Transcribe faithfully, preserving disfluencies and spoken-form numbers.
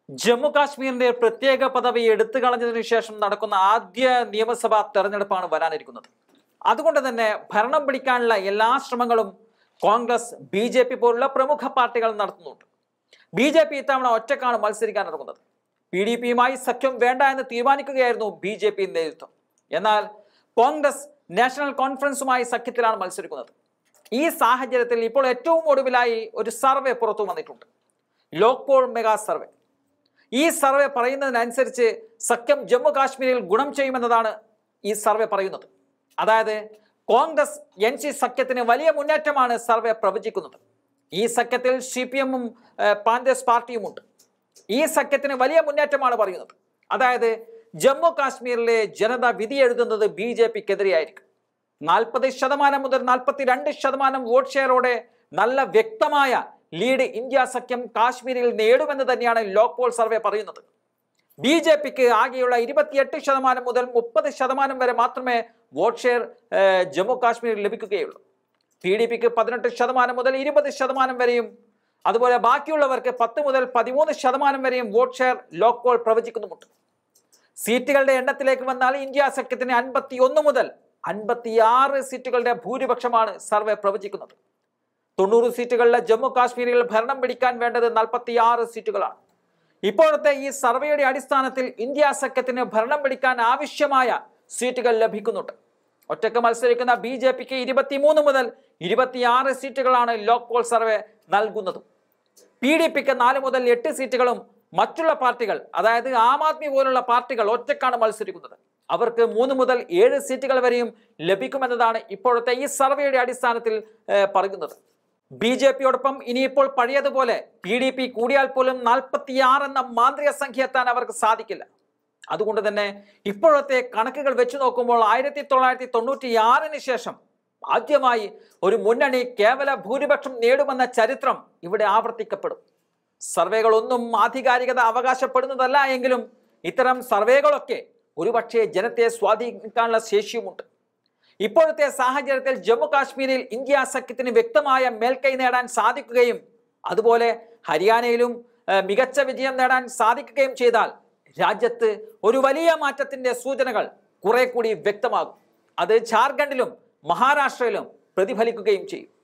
ജമ്മു കാശ്മീരിന്റെ പ്രത്യേക പദവി എടുത്തു കളഞ്ഞതിനു ശേഷം നടക്കുന്ന ആദ്യ നിയമസഭാ തെരഞ്ഞെടുപ്പാണ് വരാനിരിക്കുന്നത്. അതുകൊണ്ട് തന്നെ ഭരണം പിടിക്കാനുള്ള എല്ലാ ശ്രമങ്ങളും കോൺഗ്രസ്, ബി ജെ പി പോലുള്ള പ്രമുഖ പാർട്ടികൾ നടത്തുന്നുണ്ട്. ബി ജെ പി ഇത്തവണ ഒറ്റക്കാണ് മത്സരിക്കാൻ ഇറങ്ങുന്നത്. പി ഡി പിയുമായി സഖ്യം വേണ്ട എന്ന് തീരുമാനിക്കുകയായിരുന്നു ബി ജെ പി നേതൃത്വം. എന്നാൽ കോൺഗ്രസ് നാഷണൽ കോൺഫറൻസുമായി സഖ്യത്തിലാണ് മത്സരിക്കുന്നത്. ഈ സാഹചര്യത്തിൽ ഇപ്പോൾ ഏറ്റവും ഒടുവിലായി ഒരു സർവേ പുറത്തു വന്നിട്ടുണ്ട്, ലോക്പോൾ മെഗാ സർവേ. ഈ സർവേ പറയുന്നതിനനുസരിച്ച് സഖ്യം ജമ്മു കാശ്മീരിൽ ഗുണം ചെയ്യുമെന്നതാണ് ഈ സർവേ പറയുന്നത്. അതായത് കോൺഗ്രസ് എൻ സി സഖ്യത്തിന് വലിയ മുന്നേറ്റമാണ് സർവേ പ്രവചിക്കുന്നത്. ഈ സഖ്യത്തിൽ സി പി എമ്മും പാന്തേസ് പാർട്ടിയുമുണ്ട്. ഈ സഖ്യത്തിന് വലിയ മുന്നേറ്റമാണ് പറയുന്നത്. അതായത് ജമ്മു കാശ്മീരിലെ ജനത വിധി എഴുതുന്നത് ബി ജെ പിക്കെതിരെയായിരിക്കും. നാൽപ്പത് ശതമാനം മുതൽ നാൽപ്പത്തി രണ്ട് ശതമാനം വോട്ട് ഷെയറോടെ നല്ല വ്യക്തമായ ലീഡ് ഇന്ത്യ സഖ്യം കാശ്മീരിൽ നേടുമെന്ന് തന്നെയാണ് ലോക്പോൾ സർവേ പറയുന്നത്. ബി ജെ പിക്ക് ആകെയുള്ള ഇരുപത്തിയെട്ട് ശതമാനം മുതൽ മുപ്പത് ശതമാനം വരെ മാത്രമേ വോട്ട് ഷെയർ ജമ്മു കാശ്മീരിൽ ലഭിക്കുകയുള്ളൂ. പി ഡി പിക്ക് പതിനെട്ട് ശതമാനം മുതൽ ഇരുപത് ശതമാനം വരെയും, അതുപോലെ ബാക്കിയുള്ളവർക്ക് പത്ത് മുതൽ പതിമൂന്ന് ശതമാനം വരെയും വോട്ട് ഷെയർ ലോക്പോൾ പ്രവചിക്കുന്നുമുണ്ട്. സീറ്റുകളുടെ എണ്ണത്തിലേക്ക് വന്നാൽ ഇന്ത്യ സഖ്യത്തിന് അൻപത്തി ഒന്ന് മുതൽ അൻപത്തിയാറ് സീറ്റുകളുടെ ഭൂരിപക്ഷമാണ് സർവേ പ്രവചിക്കുന്നത്. തൊണ്ണൂറ് സീറ്റുകളിലെ ജമ്മു കാശ്മീരിൽ ഭരണം പിടിക്കാൻ വേണ്ടത് നാൽപ്പത്തിയാറ് സീറ്റുകളാണ്. ഇപ്പോഴത്തെ ഈ സർവേയുടെ അടിസ്ഥാനത്തിൽ ഇന്ത്യ സഖ്യത്തിന് ഭരണം പിടിക്കാൻ ആവശ്യമായ സീറ്റുകൾ ലഭിക്കുന്നുണ്ട്. ഒറ്റക്ക് മത്സരിക്കുന്ന ബി ജെ പിക്ക് ഇരുപത്തിമൂന്ന് മുതൽ ഇരുപത്തിയാറ് സീറ്റുകളാണ് ലോക്പോൾ സർവേ നൽകുന്നത്. പി ഡി പിക്ക് നാല് മുതൽ എട്ട് സീറ്റുകളും മറ്റുള്ള പാർട്ടികൾ, അതായത് ആം ആദ്മി പോലുള്ള പാർട്ടികൾ ഒറ്റക്കാണ് മത്സരിക്കുന്നത്. അവർക്ക് മൂന്ന് മുതൽ ഏഴ് സീറ്റുകൾ വരെയും ലഭിക്കുമെന്നതാണ് ഇപ്പോഴത്തെ ഈ സർവേയുടെ അടിസ്ഥാനത്തിൽ പറയുന്നത്. ബി ജെ പിയോടൊപ്പം ഇനിയിപ്പോൾ പഴയതുപോലെ പി ഡി പി കൂടിയാൽ പോലും നാൽപ്പത്തിയാറ് എന്ന മാന്ത്രിക സംഖ്യ എത്താൻ അവർക്ക് സാധിക്കില്ല. അതുകൊണ്ട് തന്നെ ഇപ്പോഴത്തെ കണക്കുകൾ വെച്ച് നോക്കുമ്പോൾ ആയിരത്തി തൊള്ളായിരത്തി തൊണ്ണൂറ്റി ആറിന് ശേഷം ആദ്യമായി ഒരു മുന്നണി കേവല ഭൂരിപക്ഷം നേടുമെന്ന ചരിത്രം ഇവിടെ ആവർത്തിക്കപ്പെടും. സർവേകളൊന്നും ആധികാരികത അവകാശപ്പെടുന്നതല്ല എങ്കിലും ഇത്തരം സർവേകളൊക്കെ ഒരുപക്ഷെ ജനത്തെ സ്വാധീനിക്കാനുള്ള ശേഷിയുമുണ്ട്. ഇപ്പോഴത്തെ സാഹചര്യത്തിൽ ജമ്മു കാശ്മീരിൽ ഇന്ത്യ സഖ്യത്തിന് വ്യക്തമായ മേൽക്കൈ നേടാൻ സാധിക്കുകയും അതുപോലെ ഹരിയാനയിലും മികച്ച വിജയം നേടാൻ സാധിക്കുകയും ചെയ്താൽ രാജ്യത്ത് ഒരു വലിയ മാറ്റത്തിന്റെ സൂചനകൾ കുറെ കൂടി വ്യക്തമാകും. അത് ജാർഖണ്ഡിലും മഹാരാഷ്ട്രയിലും പ്രതിഫലിക്കുകയും ചെയ്യും.